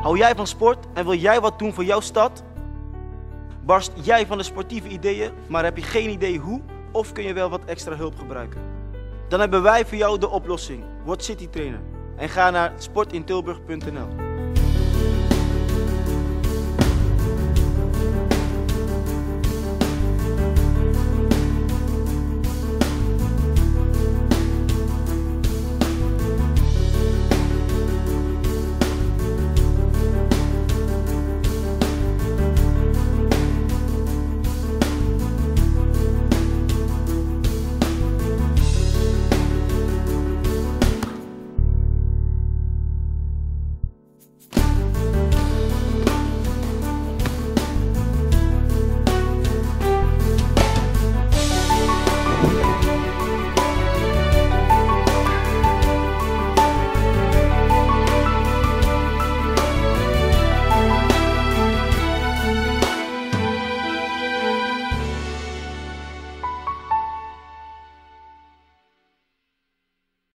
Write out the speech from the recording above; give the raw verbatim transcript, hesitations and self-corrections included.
Hou jij van sport en wil jij wat doen voor jouw stad? Barst jij van de sportieve ideeën, maar heb je geen idee hoe? Of kun je wel wat extra hulp gebruiken? Dan hebben wij voor jou de oplossing. Word City Trainer en ga naar sportintilburg punt n l.